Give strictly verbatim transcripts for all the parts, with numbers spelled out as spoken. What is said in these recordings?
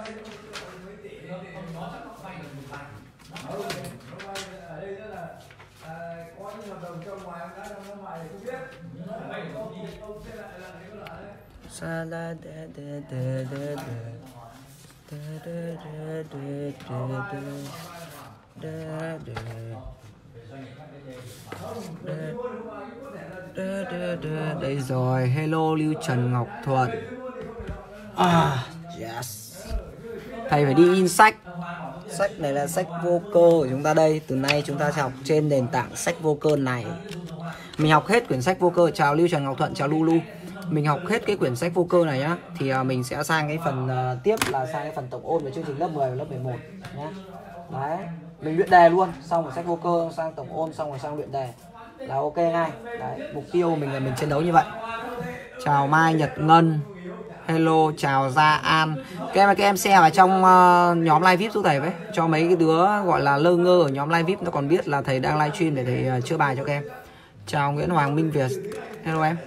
Sa la de de de de de. Đây rồi, hello Lưu Trần Ngọc Thuận. Ah, yes. Thầy phải đi in sách. Sách này là sách vô cơ của chúng ta đây. Từ nay chúng ta sẽ học trên nền tảng sách vô cơ này. Mình học hết quyển sách vô cơ. Chào Lưu Trần Ngọc Thuận, chào Lulu. Mình học hết cái quyển sách vô cơ này nhá. Thì uh, mình sẽ sang cái phần uh, tiếp là sang cái phần tổng ôn về chương trình lớp mười và lớp mười một nhá. Đấy, mình luyện đề luôn, xong rồi sách vô cơ sang tổng ôn, xong rồi sang luyện đề là ok ngay. Đấy, mục tiêu của mình là mình chiến đấu như vậy. Chào Mai Nhật Ngân. Hello, chào Gia An. Các em, các em share vào trong uh, nhóm live vê i pê giúp thầy với. Cho mấy cái đứa gọi là lơ ngơ ở nhóm live vê i pê nó còn biết là thầy đang live stream để thầy uh, chữa bài cho các em. Chào Nguyễn Hoàng Minh Việt. Hello em.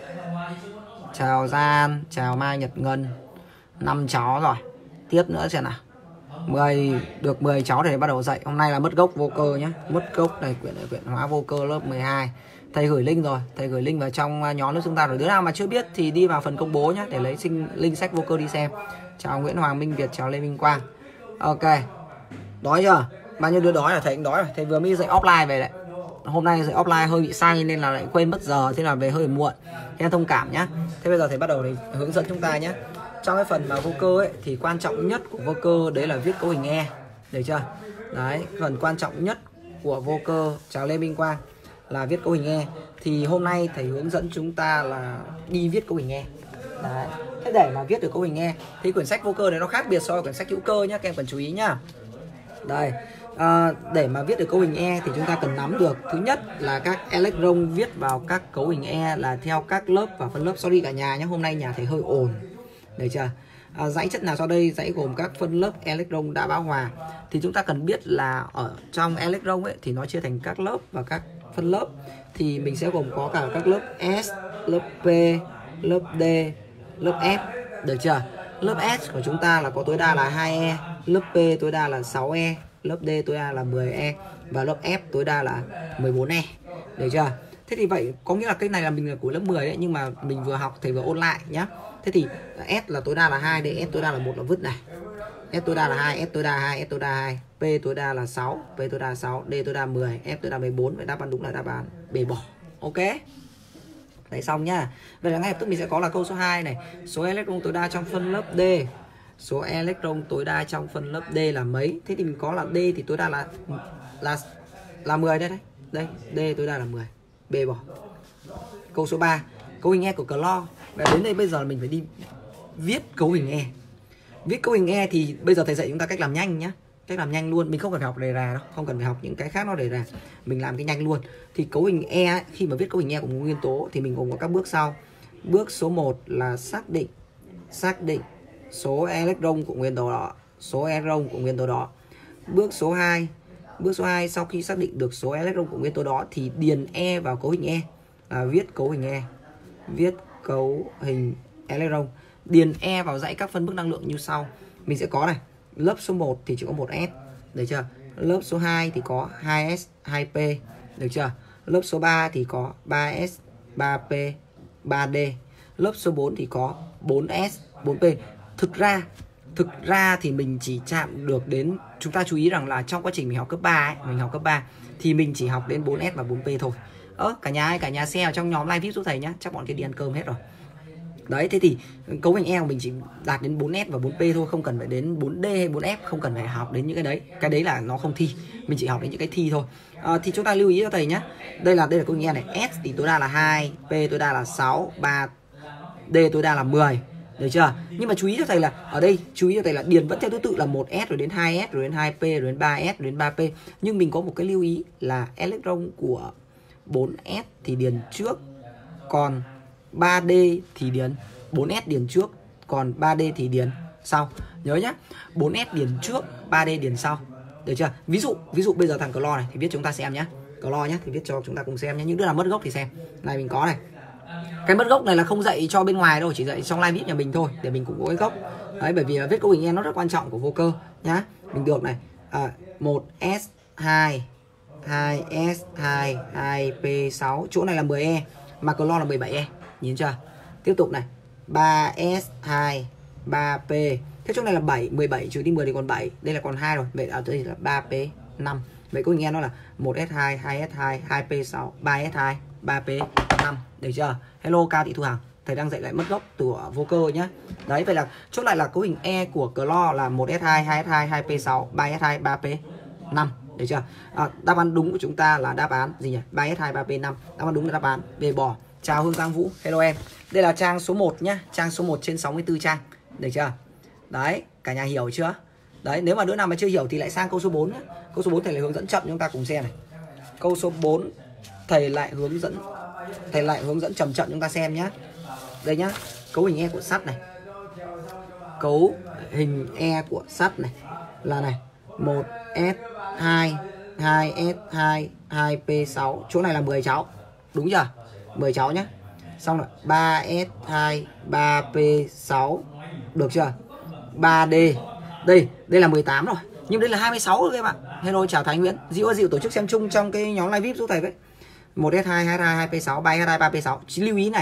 Chào Gia An, chào Mai Nhật Ngân. Năm cháu rồi. Tiếp nữa xem nào. mười được mười cháu để bắt đầu dạy. Hôm nay là mất gốc vô cơ nhé. Mất gốc này, quyển này, quyển hóa vô cơ lớp mười hai. Thầy gửi link rồi, thầy gửi link vào trong nhóm lớp chúng ta rồi. Đứa nào mà chưa biết thì đi vào phần công bố nhé để lấy sinh link sách vô cơ đi xem. Chào Nguyễn Hoàng Minh Việt, chào Lê Minh Quang. Ok. Đói chưa? Bao nhiêu đứa đói là thầy cũng đói rồi. Thầy vừa mới dạy offline về đấy. Hôm nay dạy offline hơi bị say nên là lại quên mất giờ, thế là về hơi muộn. Em thông cảm nhá. Thế bây giờ thầy bắt đầu để hướng dẫn chúng ta nhé. Trong cái phần mà vô cơ ấy thì quan trọng nhất của vô cơ đấy là viết cấu hình E. Được chưa? Đấy, phần quan trọng nhất của vô cơ, chào Lê Minh Quang, là viết cấu hình E. Thì hôm nay thầy hướng dẫn chúng ta là đi viết cấu hình E. Đấy. Thế để mà viết được cấu hình E thì quyển sách vô cơ này nó khác biệt so với quyển sách hữu cơ nhá, các em cần chú ý nhá. Đây, à, để mà viết được cấu hình E thì chúng ta cần nắm được thứ nhất là các electron viết vào các cấu hình E là theo các lớp và phân lớp. Sorry cả nhà nhé, hôm nay nhà thầy hơi ồn. Được chưa? À, dãy chất nào sau đây? Dãy gồm các phân lớp electron đã bão hòa. Thì chúng ta cần biết là ở trong electron ấy thì nó chia thành các lớp và các phân lớp. Thì mình sẽ gồm có cả các lớp S, lớp P, lớp D, lớp F. Được chưa? Lớp S của chúng ta là có tối đa là hai E, lớp P tối đa là sáu E, lớp D tối đa là mười E và lớp F tối đa là mười bốn E. Được chưa? Thế thì vậy có nghĩa là cái này là mình là của lớp mười đấy, nhưng mà mình vừa học thầy vừa ôn lại nhá. Thế thì S là tối đa là hai, D S tối đa là một là vứt này. S tối đa là hai, S tối đa hai, S tối đa hai, P tối đa là sáu, P tối đa sáu, D tối đa mười, F tối đa mười bốn. Vậy đáp án đúng là đáp án B bỏ. Ok. Đấy xong nhá. Vậy là ngay lập tức mình sẽ có là câu số hai này. Số electron tối đa trong phân lớp D. Số electron tối đa trong phân lớp D là mấy? Thế thì mình có là D thì tối đa là là là mười đây đấy. Đây, D tối đa là mười. B bỏ. Câu số ba, cấu hình E của clo. Và đến đây bây giờ mình phải đi viết cấu hình E. Viết cấu hình E thì bây giờ thầy dạy chúng ta cách làm nhanh nhá. Cách làm nhanh luôn, mình không cần phải học đề rà đâu, không cần phải học những cái khác nó đề rà. Mình làm cái nhanh luôn. Thì cấu hình E ấy, khi mà viết cấu hình E của một nguyên tố thì mình gồm có các bước sau. Bước số một là xác định xác định số electron của nguyên tố đó, số electron của nguyên tố đó. Bước số hai, bước số hai sau khi xác định được số electron của nguyên tố đó thì điền E vào cấu hình E. Là viết cấu hình E. Viết cấu hình electron, điền E vào dãy các phân bức năng lượng như sau. Mình sẽ có này, lớp số một thì chỉ có một S, được chưa? Lớp số hai thì có hai S, hai P, được chưa? Lớp số ba thì có ba S, ba P, ba D. Lớp số bốn thì có bốn S, bốn P. Thực ra, thực ra thì mình chỉ chạm được đến, chúng ta chú ý rằng là trong quá trình mình học cấp ba ấy, mình học cấp ba thì mình chỉ học đến bốn S và bốn P thôi. Ơ, cả nhà ơi, cả nhà share vào trong nhóm live vê i pê giúp thầy nhá, chắc bọn kia đi ăn cơm hết rồi. Đấy, thế thì cấu hình E của mình chỉ đạt đến bốn S và bốn P thôi, không cần phải đến bốn D hay bốn F, không cần phải học đến những cái đấy. Cái đấy là nó không thi, mình chỉ học đến những cái thi thôi. À, thì chúng ta lưu ý cho thầy nhé. Đây là đây là cấu hình E này, S thì tối đa là hai, P tối đa là sáu, ba, D tối đa là mười. Được chưa? Nhưng mà chú ý cho thầy là ở đây chú ý cho thầy là điền vẫn theo thứ tự là một S rồi đến hai S rồi đến hai P rồi đến ba S rồi đến ba P. Nhưng mình có một cái lưu ý là electron của bốn S thì điền trước, còn ba D thì điền bốn S điền trước, còn ba D thì điền sau. Nhớ nhá, bốn S điền trước, ba D điền sau. Được chưa? Ví dụ, ví dụ bây giờ thằng clo này thì viết chúng ta xem nhá. Clo nhá thì viết cho chúng ta cùng xem nhé. Những đứa nào mất gốc thì xem. Này mình có này. Cái mất gốc này là không dạy cho bên ngoài đâu, chỉ dạy trong live vê i pê nhà mình thôi để mình cũng có cái gốc. Đấy, bởi vì là viết cấu hình E nó rất quan trọng của vô cơ nhá. Mình được này, à, một S hai, hai S hai, hai P sáu, chỗ này là mười E mà clo là mười bảy E, nhìn chưa? Tiếp tục này, ba S hai, ba P. Thế chỗ này là bảy, mười bảy trừ đi mười thì còn bảy, đây là còn hai rồi. Vậy ở đây là ba P năm. Vậy cấu hình E nó là một S hai, hai S hai, hai P sáu, ba S hai, ba P năm, được chưa? Hello Cao Thị Thu Hằng, thầy đang dạy lại mất gốc từ vô cơ nhá. Đấy, vậy là chốt lại là cấu hình E của clo là một S hai, hai S hai, hai P sáu, ba S hai, ba P năm, được chưa? À, đáp án đúng của chúng ta là đáp án gì nhỉ? ba S hai, ba P năm. Đáp án đúng là đáp án B bò. Chào Hương Giang Vũ, hello em. Đây là trang số một nhá, trang số một trên sáu mươi tư trang, được chưa? Đấy, cả nhà hiểu chưa? Đấy, nếu mà đứa nào mà chưa hiểu thì lại sang câu số bốn nhé. Câu số bốn thầy lại hướng dẫn chậm chúng ta cùng xem này. Câu số bốn thầy lại hướng dẫn thầy lại hướng dẫn chậm chậm chúng ta xem nhé. Đây nhá, cấu hình E của sắt này. Cấu hình E của sắt này là này, một S hai, hai S hai, hai P sáu, chỗ này là mười cháu. Đúng chưa? mười cháu nhé. Xong rồi ba S hai, ba P sáu, được chưa? ba D. Đây, đây là mười tám rồi. Nhưng đây là hai mươi sáu rồi các bạn. Hello chào Thái Nguyễn. Dịu ơi, Dịu tổ chức xem chung trong cái nhóm live vi ai pi giúp thầy với. một S hai, hai S hai, hai P sáu, ba S hai, ba P sáu. Chỉ lưu ý này.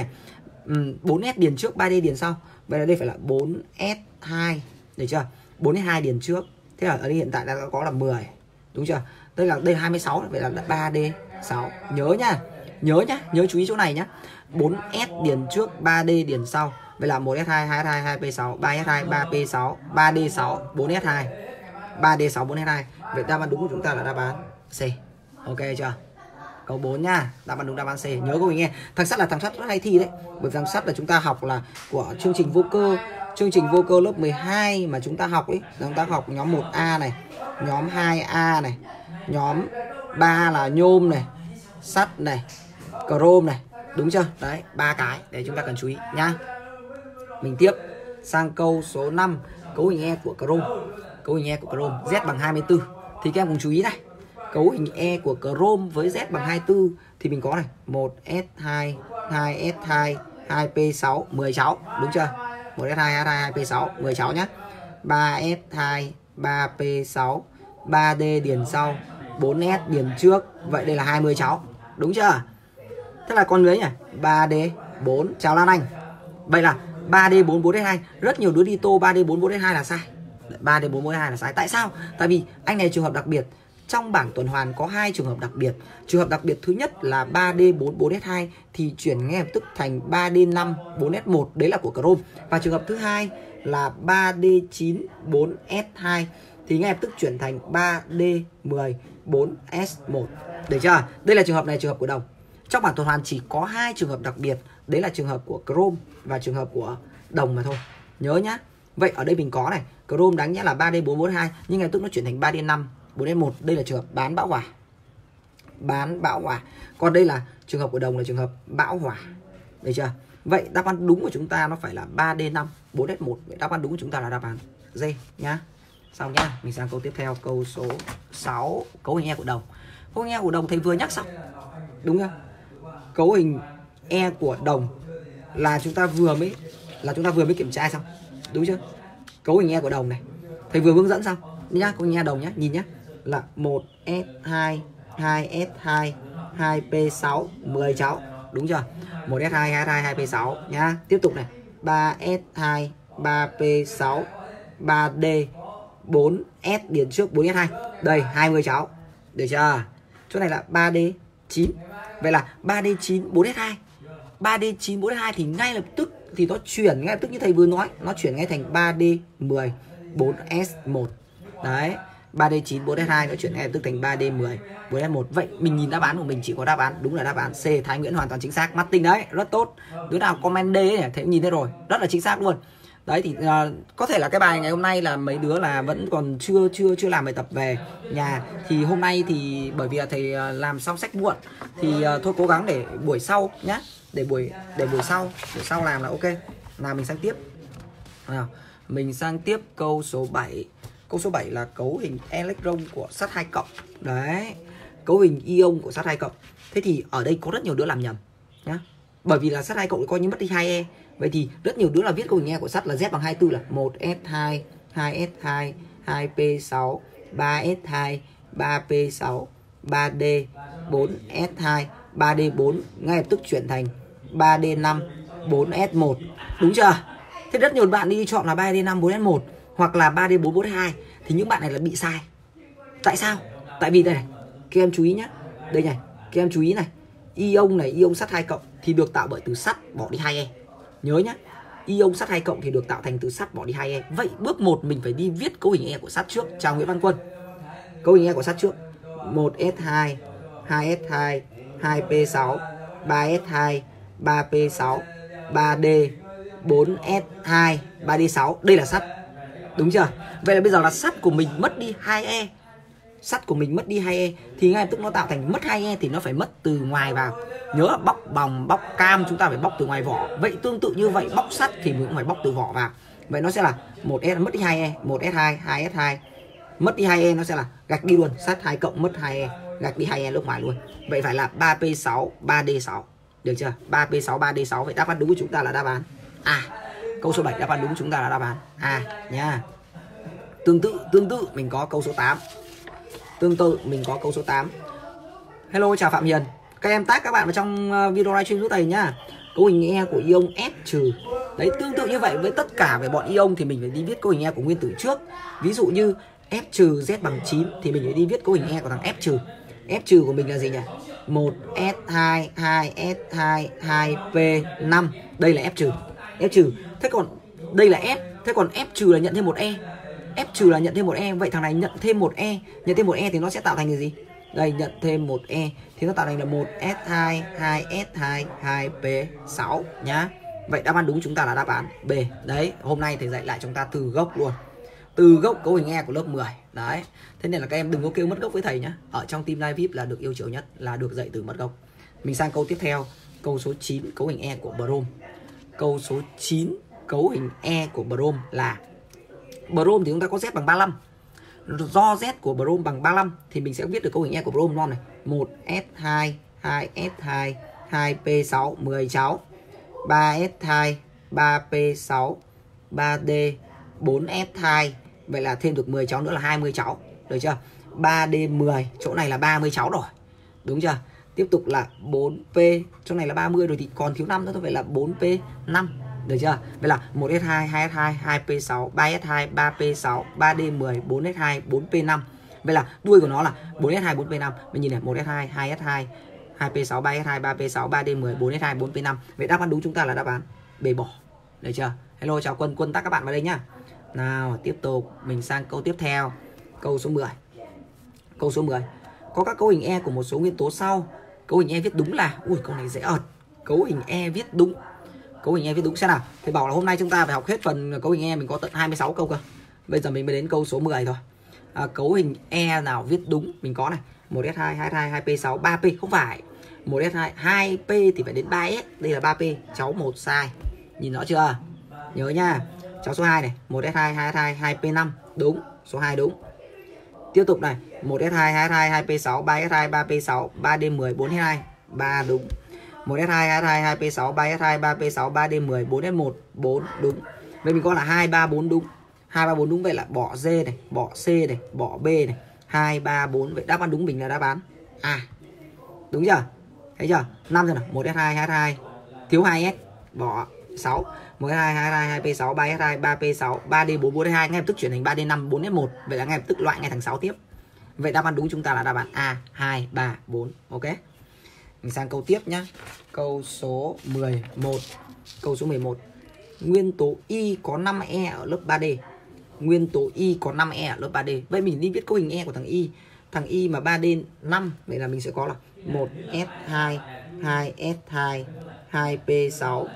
bốn S điền trước, ba D điền sau. Vậy là đây phải là bốn S hai, được chưa? bốn S hai điền trước. Thế là ở đây hiện tại đã có là mười. Đúng chưa? Đây là đây là hai mươi sáu, vậy là ba D sáu. Nhớ nhá. Nhớ nhá, nhớ chú ý chỗ này nhá. bốn S điền trước, ba D điền sau. Vậy là một S hai, hai S hai, hai P sáu, ba S hai, ba P sáu, ba D sáu, bốn S hai, ba D sáu, bốn S hai. Vậy đáp án đúng của chúng ta là đáp án C. Ok chưa? Câu bốn nha, đáp án đúng đáp án C. Nhớ câu mình nghe. Thằng sắt là thằng sắt rất hay thi đấy. Bởi thằng sắt là chúng ta học là của chương trình vô cơ, chương trình vô cơ lớp mười hai mà chúng ta học ấy, chúng ta học nhóm một A này, nhóm hai A này, nhóm ba là nhôm này, sắt này, chrome này, đúng chưa? Đấy, ba cái để chúng ta cần chú ý nhá. Mình tiếp sang câu số năm, cấu hình E của chrome. Cấu hình E của chrome Z bằng hai mươi tư. Thì các em cùng chú ý này. Cấu hình E của chrome với Z bằng hai mươi tư thì mình có này, một S hai, hai S hai, hai P sáu, mười cháu, đúng chưa? một S hai, hai S hai, hai P sáu, mười cháu nhá. ba S hai, ba P sáu, ba D điền sau, bốn S điền trước. Vậy đây là hai mươi cháu, đúng chưa? Thế là con lưới nhỉ? ba D bốn. Chào Lan Anh. Vậy là ba D bốn, bốn S hai. Rất nhiều đứa đi tô ba D bốn, bốn S hai là sai. ba D bốn, bốn S hai là sai. Tại sao? Tại vì anh này trường hợp đặc biệt. Trong bảng tuần hoàn có hai trường hợp đặc biệt. Trường hợp đặc biệt thứ nhất là ba D bốn, bốn S hai thì chuyển ngay lập tức thành ba D năm, bốn S một. Đấy là của chrome. Và trường hợp thứ hai là ba D chín, bốn S hai thì ngay lập tức chuyển thành ba D mười, bốn S một. Được chưa? Đây là trường hợp này, trường hợp của đồng. Trong bảng tuần hoàn chỉ có hai trường hợp đặc biệt. Đấy là trường hợp của chrome và trường hợp của đồng mà thôi. Nhớ nhá. Vậy ở đây mình có này, chrome đáng nhẽ là ba D bốn, bốn S hai nhưng ngay lập tức nó chuyển thành ba D năm, bốn S một. Đây là trường hợp bán bão hòa. Bán bão hòa. Còn đây là trường hợp của đồng là trường hợp bão hòa. Được chưa? Vậy đáp án đúng của chúng ta nó phải là ba D năm, bốn S một. Vậy đáp án đúng của chúng ta là đáp án D nhá. Xong nhá. Mình sang câu tiếp theo, câu số sáu, cấu hình E của đồng. Cấu hình E của đồng thầy vừa nhắc xong. Đúng không? Cấu hình E của đồng là chúng ta vừa mới là chúng ta vừa mới kiểm tra xong. Đúng chưa? Cấu hình E của đồng này thầy vừa hướng dẫn xong nhá. Cấu hình E đồng nhá, nhìn nhá, là một S hai, hai S hai, hai P sáu, mười cháu, đúng chưa? một S hai, hai S hai, hai P sáu nhá. Tiếp tục này, ba S hai, ba P sáu, ba D bốn S điền trước, bốn S hai. Đây hai mươi cháu. Được chưa? Chỗ này là ba D chín. Vậy là ba D chín, bốn S hai. ba D chín, bốn S hai thì ngay lập tức thì nó chuyển ngay lập tức như thầy vừa nói, nó chuyển ngay thành ba D mười, bốn S một. Đấy, ba D chín, bốn S hai nó chuyển ngay lập tức thành ba D mười, bốn S một. Vậy mình nhìn đáp án của mình chỉ có đáp án đúng là đáp án C. Thái Nguyễn hoàn toàn chính xác. Martin đấy, rất tốt. Đứa nào comment D ấy, thầy cũng nhìn thấy rồi, rất là chính xác luôn. Đấy thì uh, có thể là cái bài ngày hôm nay là mấy đứa là vẫn còn chưa chưa chưa làm bài tập về nhà, thì hôm nay thì bởi vì là thầy uh, làm xong sách muộn thì uh, thôi cố gắng để buổi sau nhá, để buổi để buổi sau buổi sau làm là ok. Nào mình sang tiếp. Nào, mình sang tiếp câu số bảy. Câu số bảy là cấu hình electron của sắt hai cộng. Đấy, cấu hình ion của sắt hai cộng. Thế thì ở đây có rất nhiều đứa làm nhầm nhá. Bởi vì là sắt hai cộng coi như mất đi hai E, Vậy thì rất nhiều đứa là viết cấu hình E của sắt là Z bằng hai mươi tư là một S hai, hai S hai, hai P sáu, ba S hai, ba P sáu, ba D, bốn S hai, ba D bốn, ngay lập tức chuyển thành ba D năm, bốn S một. Đúng chưa? Thế rất nhiều bạn đi chọn là ba D năm, bốn S một hoặc là ba D bốn, bốn S hai thì những bạn này là bị sai. Tại sao? Tại vì đây này, các em chú ý nhé. Đây này, các em chú ý này. Ion này, ion sắt hai cộng thì được tạo bởi từ sắt bỏ đi hai E. Nhớ nhé. Ion sắt hai cộng thì được tạo thành từ sắt bỏ đi hai E. Vậy bước một mình phải đi viết cấu hình E của sắt trước. Chào Nguyễn Văn Quân. Cấu hình E của sắt trước. một S hai, hai S hai, hai P sáu, ba S hai, ba P sáu, ba D, bốn S hai, ba D sáu. Đây là sắt. Đúng chưa? Vậy là bây giờ là sắt của mình mất đi hai E. Sắt của mình mất đi hai E thì ngay lập tức nó tạo thành mất hai E thì nó phải mất từ ngoài vào. Nhớ là bóc bòng, bóc cam chúng ta phải bóc từ ngoài vỏ. Vậy tương tự như vậy bóc sắt thì mình cũng phải bóc từ vỏ vào. Vậy nó sẽ là một S mất đi hai E, một S hai, hai S hai. Mất đi hai E nó sẽ là gạch đi luôn, sắt hai cộng mất hai E, gạch đi hai E lúc ngoài luôn. Vậy phải là ba P sáu, ba D sáu. Được chưa? ba P sáu, ba D sáu. Vậy đáp án đúng của chúng ta là đáp án A. Câu số bảy đáp án đúng của chúng ta là đáp án A nha. Tương tự tương tự mình có câu số tám. Tương tự mình có câu số tám. Hello, chào Phạm Hiền. Các em tag các bạn vào trong video livestream giúp thầy nhá. Cấu hình E của ion S trừ. Đấy, tương tự như vậy với tất cả về bọn ion thì mình phải đi viết cấu hình E của nguyên tử trước. Ví dụ như F trừ Z bằng chín thì mình phải đi viết cấu hình E của thằng F trừ. F trừ của mình là gì nhỉ? một S hai, hai S hai, hai P năm. Đây là F trừ. F trừ. Thế còn đây là F. Thế còn F trừ là nhận thêm một E. F trừ là nhận thêm một E. Vậy thằng này nhận thêm một E. Nhận thêm một E thì nó sẽ tạo thành cái gì? Đây, nhận thêm một E thì nó tạo thành là một S hai, hai S hai, hai P sáu nhá. Vậy đáp án đúng chúng ta là đáp án B. Đấy, hôm nay thầy dạy lại chúng ta từ gốc luôn. Từ gốc cấu hình E của lớp mười. Đấy. Thế nên là các em đừng có kêu mất gốc với thầy nhá. Ở trong team live vi ai pi là được yêu chiều nhất là được dạy từ mất gốc. Mình sang câu tiếp theo, câu số chín cấu hình E của brom. Câu số chín cấu hình E của brom là brom thì chúng ta có Z bằng ba mươi lăm. Do Z của brom bằng ba mươi lăm thì mình sẽ viết được cấu hình E của brom non này. một S hai, hai S hai, hai P sáu, mười cháu. ba S hai, ba P sáu, ba D, bốn S hai. Vậy là thêm được mười cháu nữa là hai mươi cháu. Được chưa? ba D mười, chỗ này là ba mươi cháu rồi. Đúng chưa? Tiếp tục là bốn P, chỗ này là ba mươi rồi thì còn thiếu năm nữa thôi, vậy là bốn P năm. Được chưa? Vậy là một S hai, hai S hai, hai P sáu, ba S hai, ba P sáu, ba D mười, bốn S hai, bốn P năm. Vậy là đuôi của nó là bốn S hai, bốn P năm. Mình nhìn này, một S hai, hai S hai, hai P sáu, ba S hai, ba P sáu, ba D mười, bốn S hai, bốn P năm. Vậy đáp án đúng chúng ta là đáp án B bỏ. Được chưa? Hello, chào Quân, Quân tắt các bạn vào đây nhá. Nào, tiếp tục mình sang câu tiếp theo. Câu số mười. Câu số mười. Có các cấu hình E của một số nguyên tố sau. Cấu hình E viết đúng là, ui câu này dễ ợt. Cấu hình E viết đúng. Cấu hình E viết đúng xem nào. Thầy bảo là hôm nay chúng ta phải học hết phần cấu hình E, mình có tận hai mươi sáu câu cơ. Bây giờ mình mới đến câu số mười thôi. À, cấu hình E nào viết đúng? Mình có này, một S hai, hai S hai, hai P sáu, ba P không phải. một S hai, hai P thì phải đến ba S, đây là ba P. Cháu một sai. Nhìn rõ chưa? Nhớ nha. Cháu số hai này, một S hai, hai S hai, hai P năm, đúng, số hai đúng. Tiếp tục này, một S hai, hai S hai, hai P sáu, ba S hai, ba P sáu, ba D mười, bốn S hai, ba đúng. một S hai, hai S hai, hai P sáu, ba S hai, ba P sáu, ba D mười, bốn S một, bốn đúng. Vậy mình có là hai, ba, bốn đúng. hai, ba, bốn đúng, vậy là bỏ D này, bỏ C này, bỏ B này, hai, ba, bốn. Vậy đáp án đúng mình là đáp án A. Đúng chưa? Thấy chưa? năm rồi nào, một S hai, hai S hai, thiếu hai S, bỏ sáu. một S hai, hai S hai, hai P sáu, ba S hai, ba P sáu, ba D bốn, bốn S hai ngay lập tức chuyển thành ba D năm, bốn S một. Vậy là ngay lập tức loại ngay thằng sáu tiếp. Vậy đáp án đúng chúng ta là đáp án A, hai, ba, bốn. Ok. Mình sang câu tiếp nhá. Câu số mười một. Câu số mười một. Nguyên tố Y có năm E ở lớp ba D. Nguyên tố Y có năm E ở lớp ba D. Vậy mình đi viết cấu hình E của thằng Y. Thằng Y mà ba D năm, vậy là mình sẽ có là một S hai, hai S hai, hai P sáu,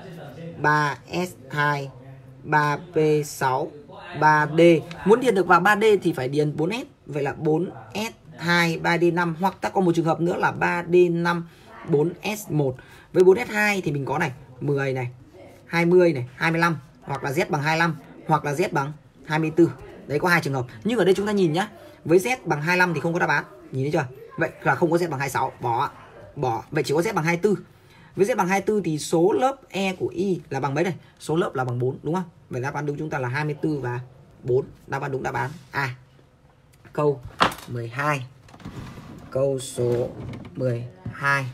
ba S hai, ba P sáu, ba D. Muốn điền được vào ba D thì phải điền bốn S. Vậy là bốn S hai, ba D năm. Hoặc ta có một trường hợp nữa là ba D năm, bốn S một. Với bốn S hai thì mình có này, mười này, hai mươi này, hai mươi lăm. Hoặc là Z bằng hai mươi lăm. Hoặc là Z bằng hai mươi tư. Đấy, có hai trường hợp. Nhưng ở đây chúng ta nhìn nhá. Với Z bằng hai mươi lăm thì không có đáp án. Nhìn thấy chưa? Vậy là không có Z bằng hai mươi sáu. Bỏ. Bỏ. Vậy chỉ có Z bằng hai mươi tư. Với Z bằng hai mươi tư thì số lớp E của Y là bằng mấy này? Số lớp là bằng bốn đúng không? Vậy đáp án đúng chúng ta là hai mươi tư và bốn. Đáp án đúng đáp án A. Câu mười hai. Câu số mười hai.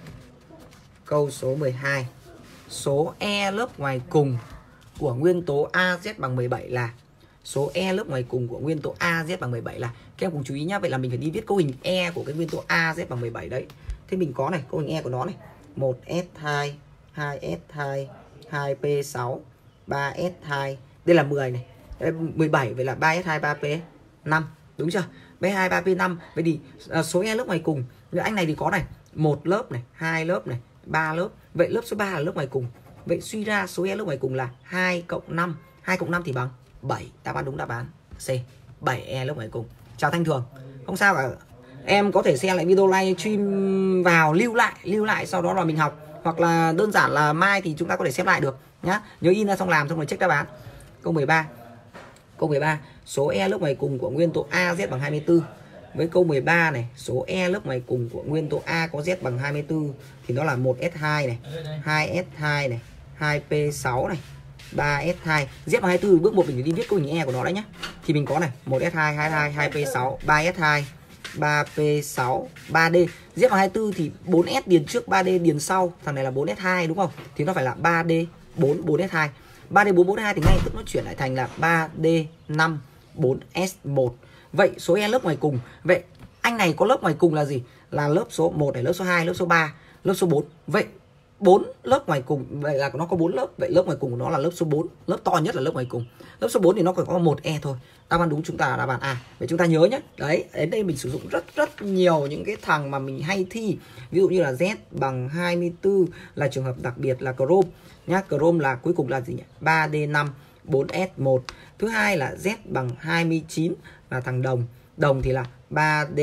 Câu số mười hai. Số E lớp ngoài cùng của nguyên tố a z bằng mười bảy là số E lớp ngoài cùng của nguyên tố a z bằng mười bảy là. Các em cùng chú ý nhá, vậy là mình phải đi viết cấu hình E của cái nguyên tố a z bằng mười bảy đấy. Thế mình có này, cấu hình E của nó này, một S hai, hai S hai, hai P sáu, ba S hai. Đây là mười này. Đây mười bảy, vậy là ba S hai, ba P năm, đúng chưa? B hai, ba P năm. Vậy thì à, số E lớp ngoài cùng, anh này thì có này, một lớp này, hai lớp này, ba lớp. Vậy lớp số ba là lớp ngoài cùng. Vậy suy ra số E lớp ngoài cùng là hai cộng năm. hai cộng năm thì bằng bảy. Đáp án đúng đáp án C. bảy E lớp ngoài cùng. Chào Thanh Thường. Không sao cả. Em có thể xem lại video live stream vào, lưu lại, lưu lại sau đó là mình học. Hoặc là đơn giản là mai thì chúng ta có thể xem lại được nhá. Nhớ in ra xong làm xong rồi check đáp án. Câu mười ba. Câu mười ba, số E lớp ngoài cùng của nguyên tố a z bằng hai mươi tư. Với câu mười ba này, số E lớp ngoài cùng của nguyên tố A có Z bằng hai mươi tư thì nó là một S hai này, hai S hai này, hai P sáu này, ba S hai. Z bằng hai mươi tư, bước một mình phải đi viết cấu hình E của nó đấy nhé. Thì mình có này, một S hai, hai S hai, hai P sáu, ba S hai, ba P sáu, ba D. Z bằng hai mươi tư thì bốn S điền trước, ba D điền sau. Thằng này là bốn S hai đúng không? Thì nó phải là ba D bốn, bốn S hai. ba D bốn, bốn S hai thì ngay tức nó chuyển lại thành là ba D năm, bốn S một. Vậy số E lớp ngoài cùng, vậy anh này có lớp ngoài cùng là gì? Là lớp số một này, lớp số hai, lớp số ba, lớp số bốn. Vậy bốn lớp ngoài cùng, vậy là nó có bốn lớp. Vậy lớp ngoài cùng của nó là lớp số bốn, lớp to nhất là lớp ngoài cùng. Lớp số bốn thì nó chỉ có một E thôi. Đáp án đúng chúng ta là đáp án A. Vậy chúng ta nhớ nhé. Đấy, đến đây mình sử dụng rất rất nhiều những cái thằng mà mình hay thi. Ví dụ như là Z bằng hai mươi tư là trường hợp đặc biệt là Chrome nhá. Chrome là cuối cùng là gì nhỉ? ba D năm, bốn S một. Thứ hai là Z bằng hai mươi chín là thằng đồng. Đồng thì là ba D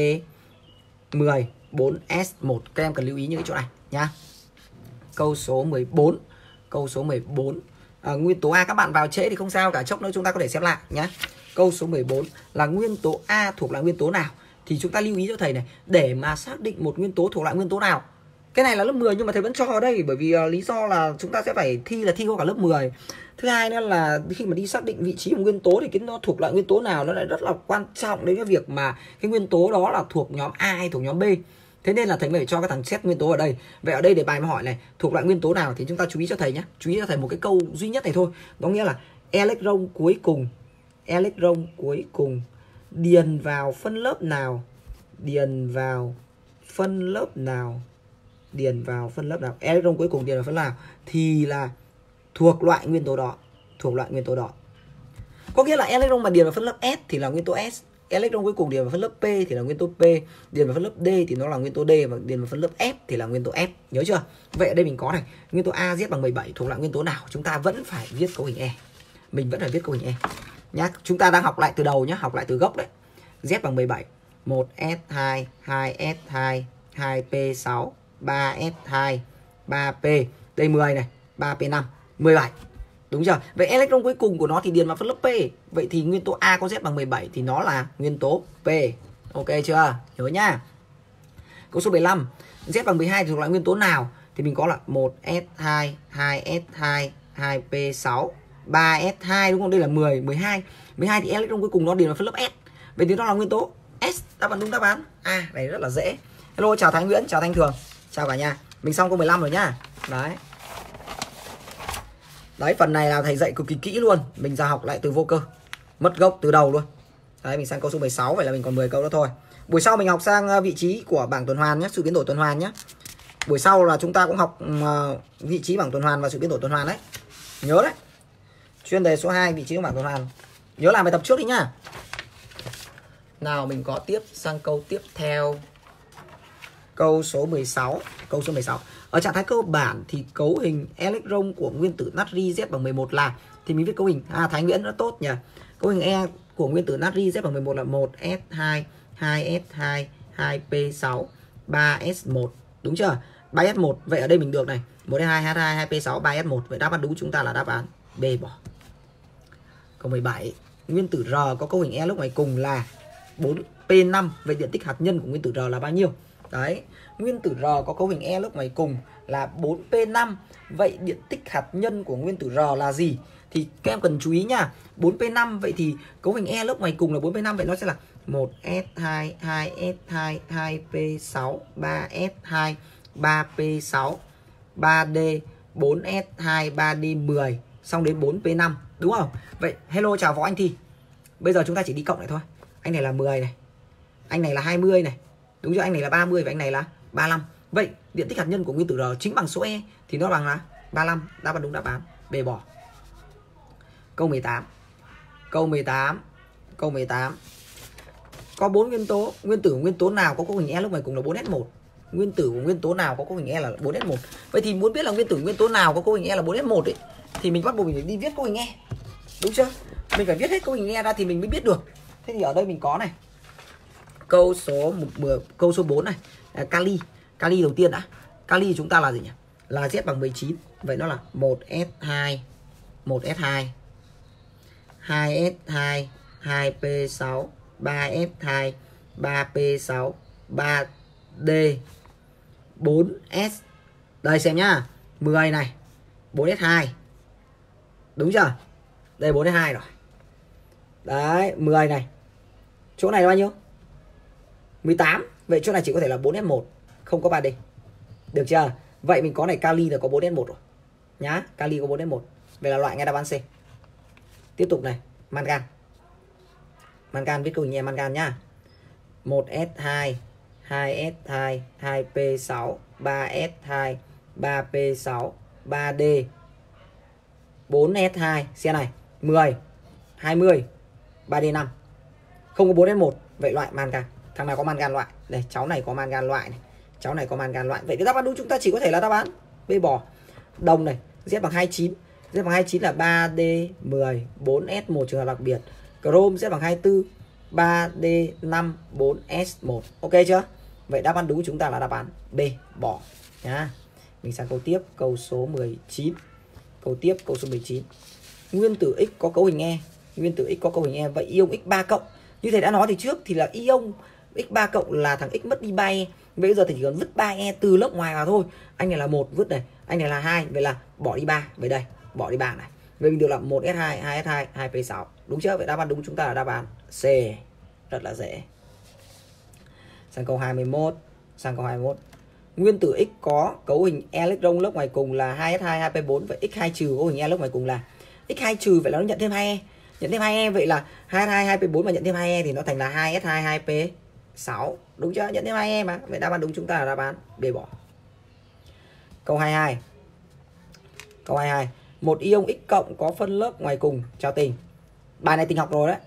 mười, bốn S một. Các em cần lưu ý những cái chỗ này nhá. Câu số mười bốn. Câu số mười bốn. À, nguyên tố A các bạn vào trễ thì không sao cả, chốc nữa chúng ta có thể xem lại nhé. Câu số mười bốn là nguyên tố A thuộc loại nguyên tố nào? Thì chúng ta lưu ý cho thầy này, để mà xác định một nguyên tố thuộc loại nguyên tố nào. Cái này là lớp mười nhưng mà thầy vẫn cho ở đây bởi vì uh, lý do là chúng ta sẽ phải thi là thi qua cả lớp mười. Thứ hai nữa là khi mà đi xác định vị trí của nguyên tố thì cái nó thuộc loại nguyên tố nào nó lại rất là quan trọng đến cái việc mà cái nguyên tố đó là thuộc nhóm A hay thuộc nhóm B. Thế nên là thầy phải cho các thằng xét nguyên tố ở đây. Vậy ở đây để bài mà hỏi này, thuộc loại nguyên tố nào thì chúng ta chú ý cho thầy nhé. Chú ý cho thầy một cái câu duy nhất này thôi. Đó nghĩa là electron cuối cùng, electron cuối cùng điền vào phân lớp nào? Điền vào phân lớp nào? Điền vào phân lớp nào? Electron cuối cùng điền vào phân lớp nào thì là thuộc loại nguyên tố đó, thuộc loại nguyên tố đó. Có nghĩa là electron mà điền vào phân lớp S thì là nguyên tố S. Electron cuối cùng điền vào phân lớp P thì là nguyên tố P, điền vào phân lớp D thì nó là nguyên tố D, và điền vào phân lớp F thì là nguyên tố F. Nhớ chưa? Vậy ở đây mình có này, nguyên tố A Z bằng mười bảy thuộc loại nguyên tố nào? Chúng ta vẫn phải viết cấu hình E. Mình vẫn phải viết cấu hình E. Nhá, chúng ta đang học lại từ đầu nhá, học lại từ gốc đấy. Z bằng mười bảy, một S hai, hai S hai, hai P sáu, ba S hai, ba P. Đây mười này, ba P năm, mười bảy. Đúng chưa? Vậy electron cuối cùng của nó thì điền vào phân lớp P. Vậy thì nguyên tố A có Z bằng mười bảy thì nó là nguyên tố P. Ok chưa? Nhớ nhá. Câu số mười lăm. Z bằng mười hai thì thuộc loại nguyên tố nào? Thì mình có là một S hai, hai S hai, hai P sáu, ba S hai đúng không? Đây là mười, mười hai. mười hai thì electron cuối cùng nó điền vào phân lớp S. Vậy thì nó là nguyên tố S. Đáp án đúng đáp án. À, này rất là dễ. Hello, chào Thái Nguyễn, chào Thanh Thường. Chào cả nhà. Mình xong câu mười lăm rồi nhá. Đấy. Đấy, phần này là thầy dạy cực kỳ kỹ luôn. Mình ra học lại từ vô cơ, mất gốc từ đầu luôn. Đấy, mình sang câu số mười sáu. Vậy là mình còn mười câu nữa thôi. Buổi sau mình học sang vị trí của bảng tuần hoàn nhé, sự biến đổi tuần hoàn nhé. Buổi sau là chúng ta cũng học uh, vị trí bảng tuần hoàn và sự biến đổi tuần hoàn đấy. Nhớ đấy. Chuyên đề số hai, vị trí của bảng tuần hoàn. Nhớ làm bài tập trước đi nhá. Nào mình có tiếp sang câu tiếp theo. Câu số mười sáu. Câu số mười sáu. Ở trạng thái cơ bản thì cấu hình electron của nguyên tử natri Z bằng mười một là, thì mình viết cấu hình. À, Thái Nguyễn rất tốt nhỉ. Cấu hình E của nguyên tử natri Z bằng mười một là một S hai, hai S hai, hai P sáu, ba S một. Đúng chưa? ba S một. Vậy ở đây mình được này, một S hai, hai S hai, hai P sáu, ba S một. Vậy đáp án đúng chúng ta là đáp án B bỏ. Câu mười bảy. Nguyên tử R có cấu hình E lúc ngoài cùng là bốn P năm. Vậy điện tích hạt nhân của nguyên tử R là bao nhiêu? Đáp Đấy, nguyên tử R có cấu hình E lớp ngoài cùng là bốn p năm. Vậy điện tích hạt nhân của nguyên tử R là gì? Thì các em cần chú ý nha. bốn p năm, vậy thì cấu hình E lớp ngoài cùng là bốn p năm, vậy nó sẽ là một s hai, hai s hai, hai p sáu, ba s hai, ba p sáu, ba d, bốn s hai, ba d mười, xong đến bốn p năm, đúng không? Vậy hello chào Võ Anh Thi. Bây giờ chúng ta chỉ đi cộng lại thôi. Anh này là mười này, anh này là hai mươi này, đúng chưa? Anh này là ba mươi và anh này là ba mươi lăm. Vậy điện tích hạt nhân của nguyên tử R chính bằng số E thì nó bằng là ba mươi lăm. Đáp án đúng đáp án B bỏ. Câu mười tám. Câu mười tám. Câu mười tám. Có bốn nguyên tố, nguyên tử nguyên tố nào có cấu hình E lúc này cùng là bốn s một? Nguyên tử của nguyên tố nào có cấu hình E là bốn s một? Vậy thì muốn biết là nguyên tử nguyên tố nào có cấu hình E là bốn s một ấy thì mình bắt buộc mình phải đi viết cấu hình E. Đúng chưa? Mình phải viết hết cấu hình E ra thì mình mới biết được. Thế thì ở đây mình có này. Câu số mười, câu số bốn này, à, kali. Kali đầu tiên đã. Kali chúng ta là gì nhỉ? Là Z bằng mười chín. Vậy nó là một s hai, một s hai, hai s hai, hai p sáu, ba s hai, ba p sáu, ba d, bốn s. Đây xem nhá. mười này, bốn s hai. Đúng chưa? Đây bốn s hai rồi. Đấy, mười này. Chỗ này là bao nhiêu? mười tám. Vậy chỗ này chỉ có thể là bốn s một, không có ba d. Được chưa? Vậy mình có này kali là có bốn s một rồi. Nhá, kali có bốn s một. Vậy là loại ngay đáp án C. Tiếp tục này, mangan. Mangan viết câu hình E mangan nhá. một s hai, hai s hai, hai p sáu, ba s hai, ba p sáu, ba d, bốn s hai. Xe này, mười, hai mươi, ba d năm. Không có bốn s một, vậy loại mangan. Thằng nào có mangan loại? Đây, cháu này có mangan loại này. Cháu này có mangan loại. Vậy cái đáp án đúng chúng ta chỉ có thể là đáp án B bỏ. Đồng này, Z bằng hai mươi chín. Z bằng hai mươi chín là ba d mười, bốn s một trường hợp đặc biệt. Chrome Z bằng hai mươi tư, ba d năm, bốn s một. Ok chưa? Vậy đáp án đúng của chúng ta là đáp án B bỏ nhá. Mình sang câu tiếp, câu số mười chín. Câu tiếp, câu số mười chín. Nguyên tử X có cấu hình E. Nguyên tử X có cấu hình E. Vậy ion X ba cộng. Như thầy đã nói thì trước thì là ion X ba cộng là thằng X mất đi ba E. Bây giờ thì chỉ cần vứt ba E từ lớp ngoài vào thôi. Anh này là một vứt này, anh này là hai, vậy là bỏ đi ba, về đây, bỏ đi ba này. Vậy mình được là một s hai, hai s hai, hai p sáu. Đúng chưa? Vậy đáp án đúng chúng ta là đáp án C. Rất là dễ. Sang câu hai mươi mốt, sang câu hai mươi mốt. Nguyên tử X có cấu hình electron lớp ngoài cùng là hai s hai, hai p bốn, vậy x hai trừ cấu hình E lớp ngoài cùng là x hai trừ, vậy là nó nhận thêm hai E. Nhận thêm hai E, vậy là hai s hai, hai p bốn mà nhận thêm hai E thì nó thành là hai s hai, hai p sáu. Đúng chưa? Nhận thêm hai E mà. Vậy đáp án đúng chúng ta là đáp án B bỏ. Câu hai mươi hai. Câu hai mươi hai. Một ion X cộng có phân lớp ngoài cùng. Chào Tình. Bài này Tình học rồi đấy.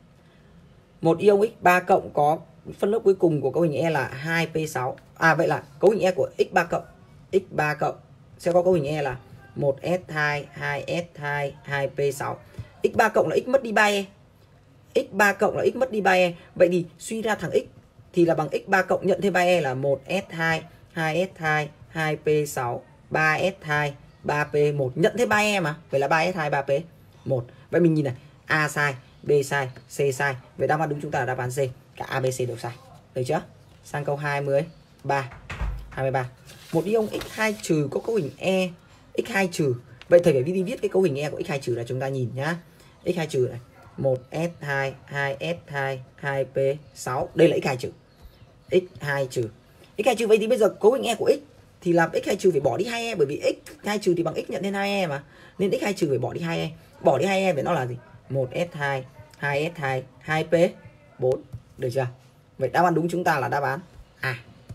Một ion X ba cộng có phân lớp cuối cùng của cấu hình E là hai p sáu. À vậy là cấu hình E của x ba cộng, x ba cộng sẽ có cấu hình E là một s hai, hai s hai, hai p sáu. x ba cộng là x mất đi ba E. x ba cộng là x mất đi ba E. Vậy thì suy ra thằng x thì là bằng x ba cộng nhận thêm ba E là một s hai, hai s hai, hai p sáu, ba s hai, ba p một. Nhận thêm ba E mà. Vậy là ba s hai, ba p một. Vậy mình nhìn này, A sai, B sai, C sai. Vậy đáp án đúng chúng ta là đáp án C. Cả A, B, C đều sai. Được chưa? Sang câu hai mươi ba. hai mươi ba. Một ion x hai trừ có cấu hình E x hai trừ. Vậy thầy phải đi viết cái cấu hình E của x hai trừ là chúng ta nhìn nhá. x hai trừ này, một s hai, hai s hai, hai p sáu. Đây là x hai trừ. x hai trừ. x hai trừ vậy thì bây giờ cấu hình E của x thì làm x hai trừ phải bỏ đi hai E, bởi vì x hai trừ thì bằng x nhận thêm hai E mà. Nên x hai trừ phải bỏ đi hai E. Bỏ đi hai E vậy nó là gì? một s hai, hai s hai, hai p bốn. Được chưa? Vậy đáp án đúng chúng ta là đáp án A.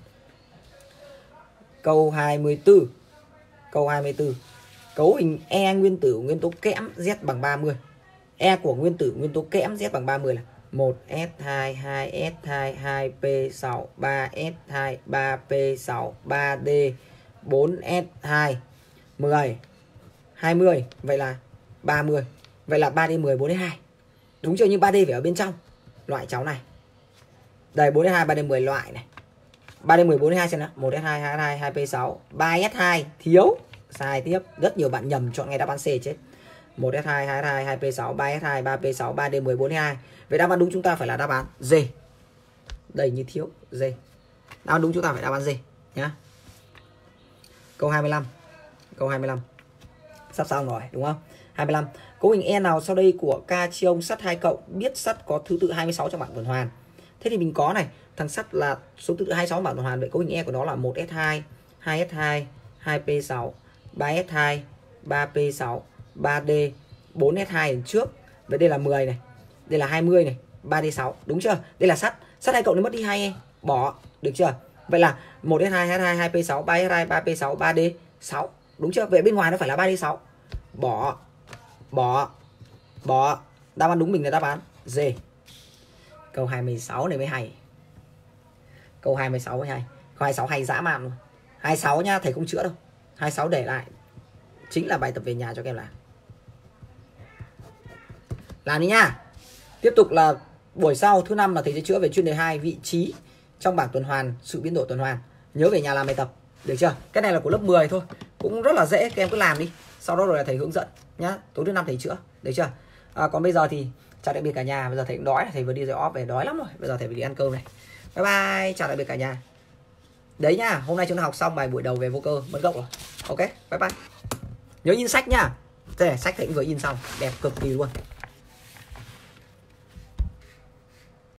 Câu hai mươi tư. Câu hai mươi tư. Cấu hình E nguyên tử nguyên tố kẽm Z bằng ba mươi. E của nguyên tử nguyên tố kẽm Z bằng ba mươi là một s hai, hai s hai, hai p sáu, ba s hai, ba p sáu, ba d, bốn s hai, mười, hai mươi. Vậy là ba mươi. Vậy là ba d mười, bốn s hai. Đúng chưa? Nhưng ba d phải ở bên trong. Loại cháu này. Đây bốn s hai, ba d mười loại này. ba d mười, bốn s hai xem nào. một s hai, hai s hai, hai p sáu, ba s hai thiếu. Sai tiếp. Rất nhiều bạn nhầm chọn ngay đáp án C chết. một s hai, hai s hai, hai p sáu, ba s hai, ba p sáu, ba d mười, bốn s hai. Vậy đáp án đúng chúng ta phải là đáp án D. Đây như thiếu D. Đáp án đúng chúng ta phải đáp án gì nhá. Câu hai mươi lăm. Câu hai mươi lăm. Sắp xong rồi đúng không? hai mươi lăm. Cấu hình E nào sau đây của K chia ông sắt hai cộng biết sắt có thứ tự hai mươi sáu trong bảng tuần hoàn. Thế thì mình có này, thằng sắt là số thứ tự hai mươi sáu bảng tuần hoàn, vậy cấu hình E của nó là một S hai, hai S hai, hai P sáu, ba S hai, ba P sáu, ba D, bốn S hai ở trước. Vậy đây là mười này, đây là hai mươi này, ba D sáu, đúng chưa? Đây là sắt, sắt hai cộng nó mất đi hai E, bỏ, được chưa? Vậy là một S hai, hai S hai, hai P sáu, ba S hai, ba P sáu, ba D sáu, đúng chưa? Vậy bên ngoài nó phải là ba D sáu. Bỏ, bỏ, bỏ. Đáp án đúng mình là đáp án D. Câu hai mươi sáu này mới hay. Câu hai mươi sáu mới hay. Câu hai mươi sáu hay dã man luôn. hai mươi sáu nhá, thầy không chữa đâu. hai mươi sáu để lại chính là bài tập về nhà cho các em làm. Làm đi nha. Tiếp tục là buổi sau thứ năm là thầy sẽ chữa về chuyên đề hai, vị trí trong bảng tuần hoàn, sự biến đổi tuần hoàn. Nhớ về nhà làm bài tập, được chưa? Cái này là của lớp mười thôi, cũng rất là dễ, các em cứ làm đi. Sau đó rồi là thầy hướng dẫn nhá. Tối thứ năm thầy chữa, được chưa? À, còn bây giờ thì chào tạm biệt cả nhà. Bây giờ thầy cũng đói, thầy vừa đi rồi off về đói lắm rồi. Bây giờ thầy phải đi ăn cơm này. Bye bye, chào tạm biệt cả nhà. Đấy nhá, hôm nay chúng ta học xong bài buổi đầu về vô cơ mất gốc rồi. Ok, bye bye. Nhớ in sách nhá. Thế này, sách thầy cũng vừa in xong, đẹp cực kỳ luôn.